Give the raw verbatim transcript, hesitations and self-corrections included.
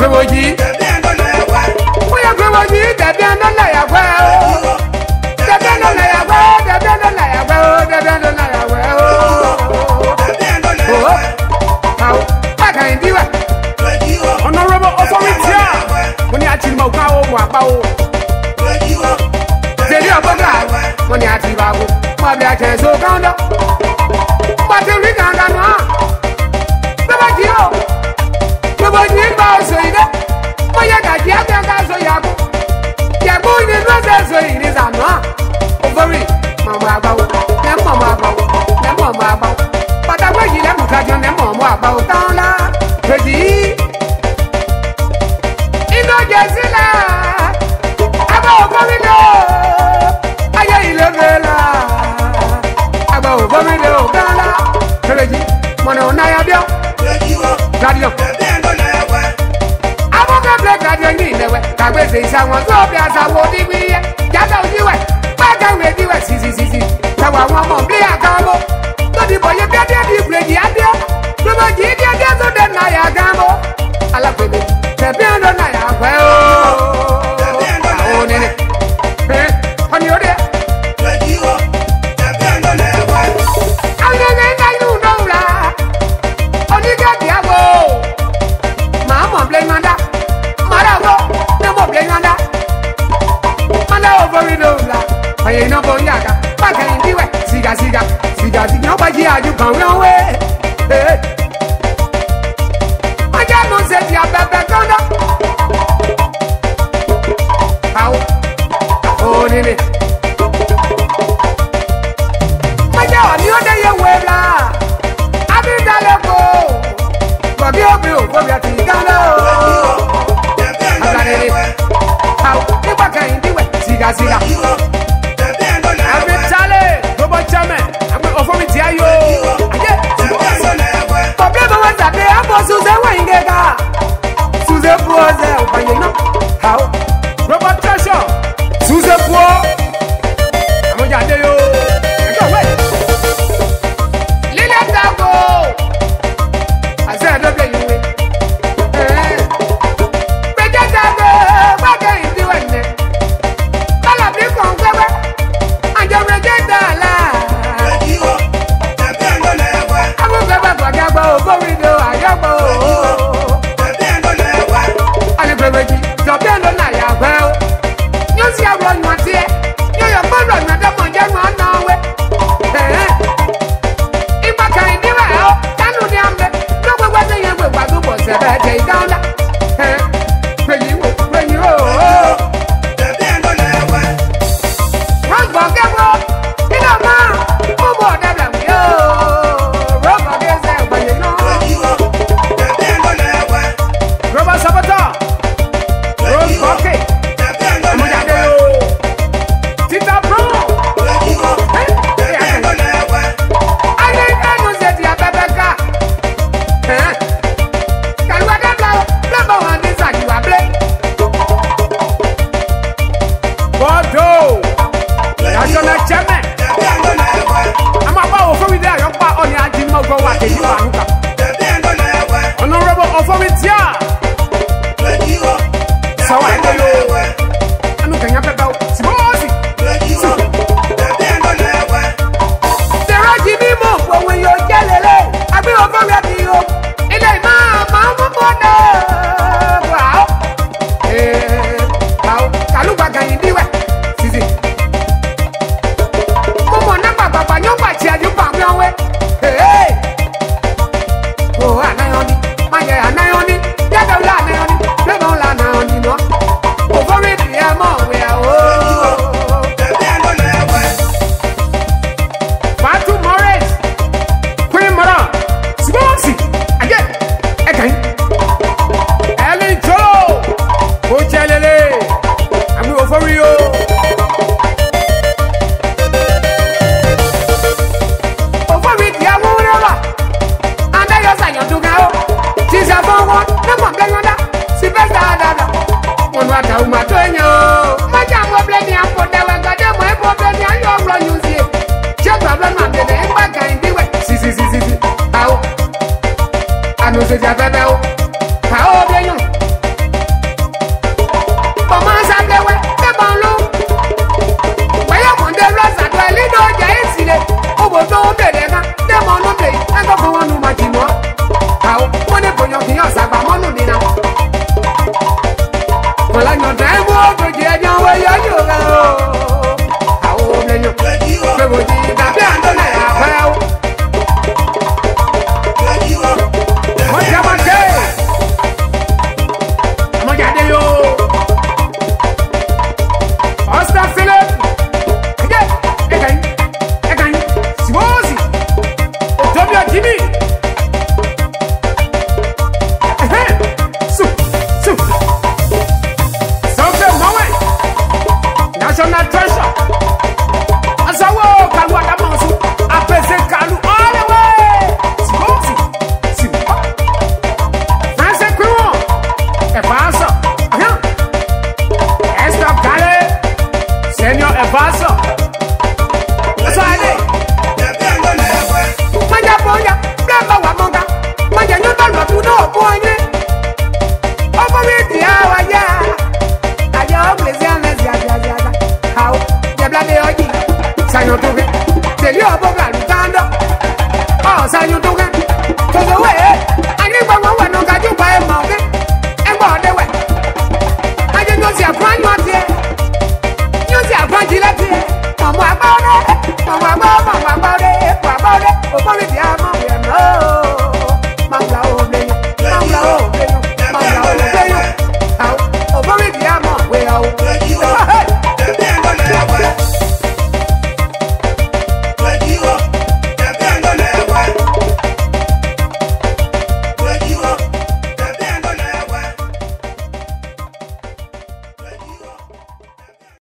Kwewoji. Oya kwewoji debi ando la ya gwe o. Debi ando la ya gwe, debi ando la ya gwe o, debi ando la ya gwe o. How? Baka indiwa. Honorable authority. Moni ati ma ka o mo apa o. Zeri oboga. Moni ati ba go. Ma bi a che so kando. Ba te ri kanda no. Baba ji o. Baba ji ba o so ide. Moya ga ji abia ga so ya go. Ya go ni no se so ide za no. Overi mama ba o. Ne mama ba o. Ne mama ba o. Pata gbe ji le mu ka jo ne mama ba o tan la. Ready? Ino jesila. Aba overi no. Aya ile vela. Aba overi no kan la. Ready? Mono na ya bio. Radio. Radio ni lewe kagbese isawọn so bi asawo di wi ye jada ojiwe paga we di we sisi sisi tawa won mo bi akamo to di boye bi ade di breji ade to mo ji di ade so de na ya gamo ala pebe te bi ando na ya gwe o o ne ne eh oni ode ane ne na you know la oni ga di awo ma mo ble manda Aye no boyaga, baka indiwe, siga siga, siga siga, no baji aju kan we. Eh. Aja no se ti abebe kondo. Au. Oh ni ni. Aja oni o de ye we la. Abi dale ko. Bobi obi o, bobi ati galo. Agare ni. Au, ni baka indiwe, siga siga. Suze wengega, Suze puoze, upanye no.